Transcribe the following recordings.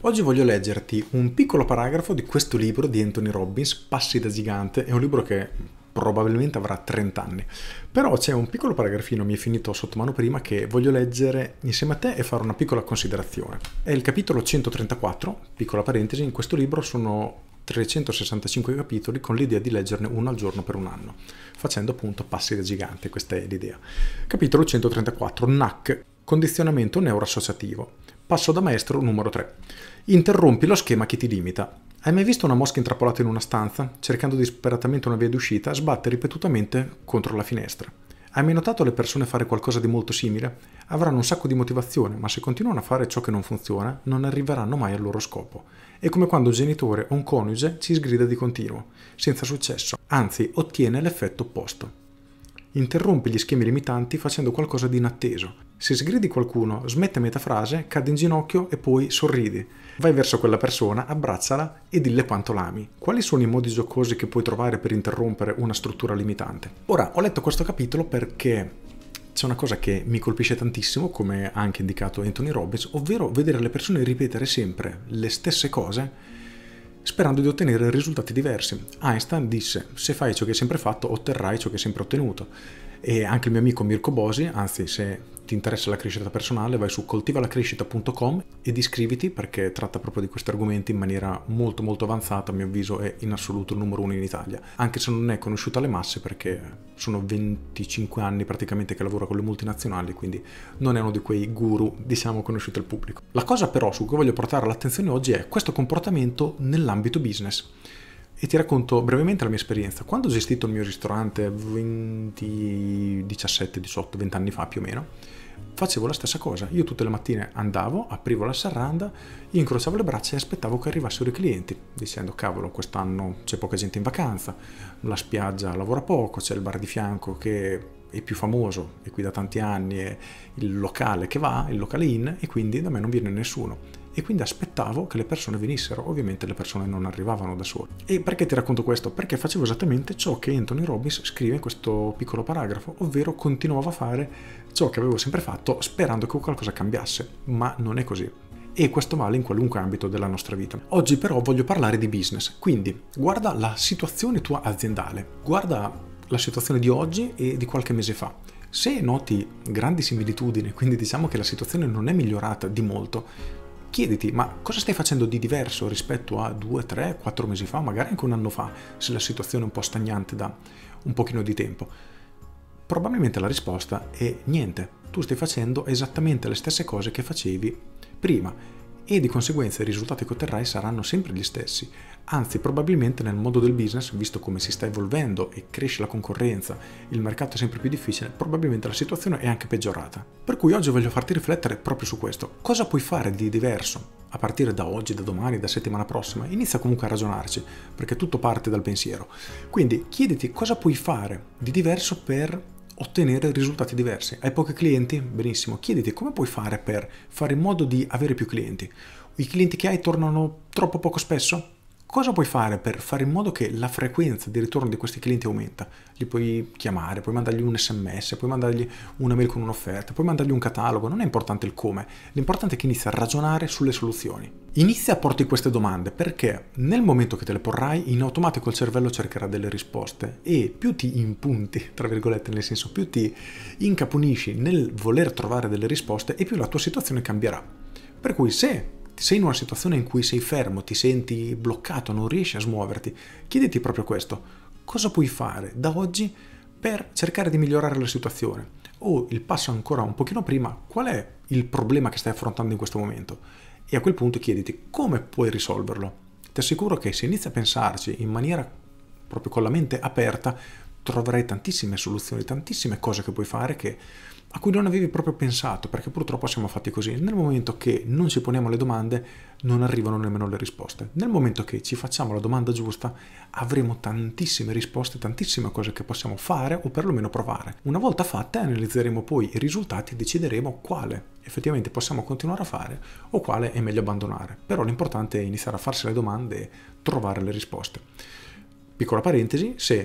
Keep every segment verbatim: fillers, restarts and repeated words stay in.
Oggi voglio leggerti un piccolo paragrafo di questo libro di Anthony Robbins, Passi da gigante. È un libro che probabilmente avrà trenta anni, però c'è un piccolo paragrafino, mi è finito sotto mano prima, che voglio leggere insieme a te e fare una piccola considerazione. È il capitolo centotrentaquattro, piccola parentesi. In questo libro sono trecentosessantacinque capitoli con l'idea di leggerne uno al giorno per un anno, facendo appunto passi da gigante. Questa è l'idea. Capitolo centotrentaquattro, N A C, condizionamento neuroassociativo. Passo da maestro numero tre. Interrompi lo schema che ti limita. Hai mai visto una mosca intrappolata in una stanza, cercando disperatamente una via d'uscita, sbatte ripetutamente contro la finestra? Hai mai notato le persone fare qualcosa di molto simile? Avranno un sacco di motivazione, ma se continuano a fare ciò che non funziona, non arriveranno mai al loro scopo. È come quando un genitore o un coniuge ci sgrida di continuo, senza successo, anzi ottiene l'effetto opposto. Interrompi gli schemi limitanti facendo qualcosa di inatteso. Se sgridi qualcuno, smette a metà frase, cade in ginocchio e poi sorridi. Vai verso quella persona, abbracciala e dille quanto l'ami. Quali sono i modi giocosi che puoi trovare per interrompere una struttura limitante? Ora, ho letto questo capitolo perché c'è una cosa che mi colpisce tantissimo, come ha anche indicato Anthony Robbins, ovvero vedere le persone ripetere sempre le stesse cose sperando di ottenere risultati diversi. Einstein disse: se fai ciò che hai sempre fatto, otterrai ciò che hai sempre ottenuto. E anche il mio amico Mirko Bosi, anzi, se ti interessa la crescita personale, vai su coltivalacrescita punto com ed iscriviti, perché tratta proprio di questi argomenti in maniera molto molto avanzata. A mio avviso è in assoluto il numero uno in Italia, anche se non è conosciuto alle masse, perché sono venticinque anni praticamente che lavora con le multinazionali, quindi non è uno di quei guru, diciamo, conosciuti al pubblico. La cosa però su cui voglio portare l'attenzione oggi è questo comportamento nell'ambito business. E ti racconto brevemente la mia esperienza. Quando ho gestito il mio ristorante venti, diciassette, diciotto, venti anni fa più o meno, facevo la stessa cosa. Io tutte le mattine andavo, aprivo la serranda, incrociavo le braccia e aspettavo che arrivassero i clienti, dicendo: cavolo, quest'anno c'è poca gente in vacanza, la spiaggia lavora poco, c'è il bar di fianco che è più famoso e qui da tanti anni è il locale che va, il locale in, e quindi da me non viene nessuno. E quindi aspettavo che le persone venissero. Ovviamente le persone non arrivavano da sole. E perché ti racconto questo? Perché facevo esattamente ciò che Anthony Robbins scrive in questo piccolo paragrafo, ovvero continuavo a fare ciò che avevo sempre fatto sperando che qualcosa cambiasse, ma non è così. E questo vale in qualunque ambito della nostra vita. Oggi però voglio parlare di business, quindi guarda la situazione tua aziendale, guarda la situazione di oggi e di qualche mese fa. Se noti grandi similitudini, quindi diciamo che la situazione non è migliorata di molto, chiediti: ma cosa stai facendo di diverso rispetto a due, tre, quattro mesi fa, magari anche un anno fa, se la situazione è un po' stagnante da un pochino di tempo? Probabilmente la risposta è niente. Tu stai facendo esattamente le stesse cose che facevi prima e di conseguenza i risultati che otterrai saranno sempre gli stessi. Anzi, probabilmente nel mondo del business, visto come si sta evolvendo e cresce la concorrenza, il mercato è sempre più difficile, probabilmente la situazione è anche peggiorata. Per cui oggi voglio farti riflettere proprio su questo. Cosa puoi fare di diverso a partire da oggi, da domani, da settimana prossima? Inizia comunque a ragionarci, perché tutto parte dal pensiero. Quindi chiediti cosa puoi fare di diverso per ottenere risultati diversi. Hai pochi clienti? Benissimo. Chiediti come puoi fare per fare in modo di avere più clienti. I clienti che hai tornano troppo poco spesso? Cosa puoi fare per fare in modo che la frequenza di ritorno di questi clienti aumenta? Li puoi chiamare, puoi mandargli un sms, puoi mandargli una mail con un'offerta, puoi mandargli un catalogo. Non è importante il come, l'importante è che inizi a ragionare sulle soluzioni. Inizia a porti queste domande, perché nel momento che te le porrai, in automatico il cervello cercherà delle risposte e più ti impunti, tra virgolette, nel senso più ti incapunisci nel voler trovare delle risposte, e più la tua situazione cambierà. Per cui se sei in una situazione in cui sei fermo, ti senti bloccato, non riesci a smuoverti, chiediti proprio questo: cosa puoi fare da oggi per cercare di migliorare la situazione? O il passo ancora un pochino prima: qual è il problema che stai affrontando in questo momento? E a quel punto chiediti come puoi risolverlo. Ti assicuro che se inizi a pensarci in maniera proprio con la mente aperta, troverai tantissime soluzioni, tantissime cose che puoi fare che a cui non avevi proprio pensato, perché purtroppo siamo fatti così. Nel momento che non ci poniamo le domande, non arrivano nemmeno le risposte. Nel momento che ci facciamo la domanda giusta, avremo tantissime risposte, tantissime cose che possiamo fare o perlomeno provare. Una volta fatte, analizzeremo poi i risultati e decideremo quale effettivamente possiamo continuare a fare o quale è meglio abbandonare. Però l'importante è iniziare a farsi le domande e trovare le risposte. Piccola parentesi: se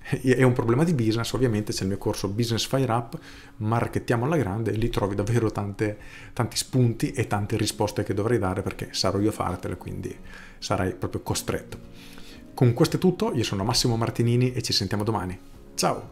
è un problema di business, ovviamente c'è il mio corso Business Fire Up, markettiamo alla grande, e lì trovi davvero tante, tanti spunti e tante risposte che dovrei dare, perché sarò io a fartele, quindi sarai proprio costretto. Con questo è tutto, io sono Massimo Martinini e ci sentiamo domani. Ciao!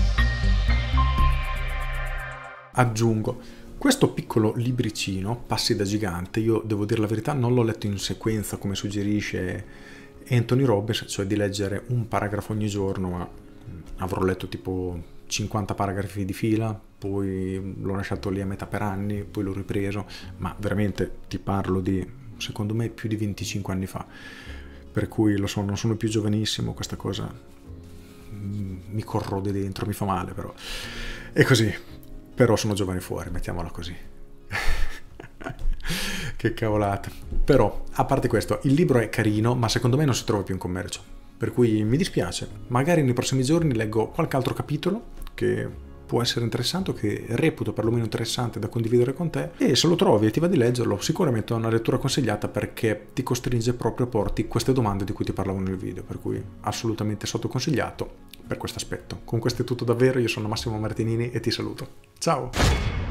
Aggiungo, questo piccolo libricino, Passi da gigante, io devo dire la verità, non l'ho letto in sequenza come suggerisce Anthony Robbins, cioè di leggere un paragrafo ogni giorno, ma avrò letto tipo cinquanta paragrafi di fila, poi l'ho lasciato lì a metà per anni, poi l'ho ripreso, ma veramente ti parlo di, secondo me, più di venticinque anni fa, per cui lo so, non sono più giovanissimo, questa cosa mi corrode dentro, mi fa male, però è così. Però sono giovane fuori, mettiamola così. Che cavolata. Però, a parte questo, il libro è carino, ma secondo me non si trova più in commercio. Per cui mi dispiace. Magari nei prossimi giorni leggo qualche altro capitolo che può essere interessante, o che reputo perlomeno interessante da condividere con te. E se lo trovi e ti va di leggerlo, sicuramente è una lettura consigliata, perché ti costringe proprio a porti queste domande di cui ti parlavo nel video. Per cui assolutamente sottoconsigliato per questo aspetto. Con questo è tutto davvero, io sono Massimo Martinini e ti saluto. Ciao!